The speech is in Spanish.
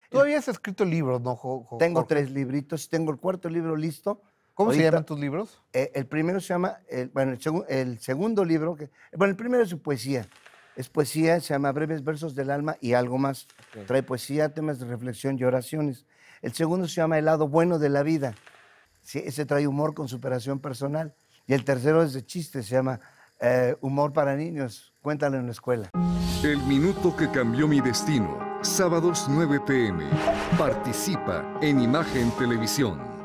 Todavía has escrito libros, ¿no, Tengo Jorge? 3 libritos, tengo el 4º libro listo. ¿Cómo se Ahorita, llaman tus libros? el primero se llama, el segundo libro, el primero es su poesía. Es poesía, se llama Breves versos del alma y algo más. Okey. Trae poesía, temas de reflexión y oraciones. El segundo se llama El lado bueno de la vida. Sí, ese trae humor con superación personal. Y el tercero es de chistes, se llama Humor para niños. Cuéntalo en la escuela. El minuto que cambió mi destino. Sábados 9 p.m. Participa en Imagen Televisión.